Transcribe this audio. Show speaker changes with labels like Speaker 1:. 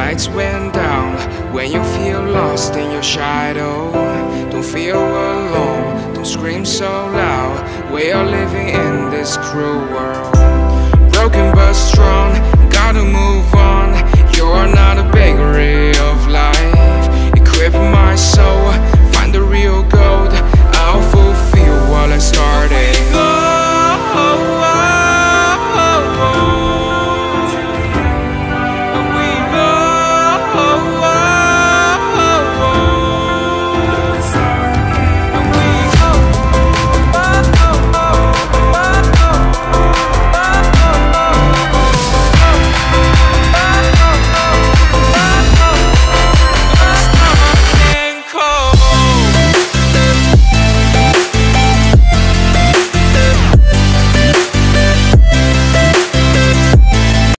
Speaker 1: lights went down, when you feel lost in your shadow, don't feel alone, don't scream so loud. We are living in this cruel world, broken but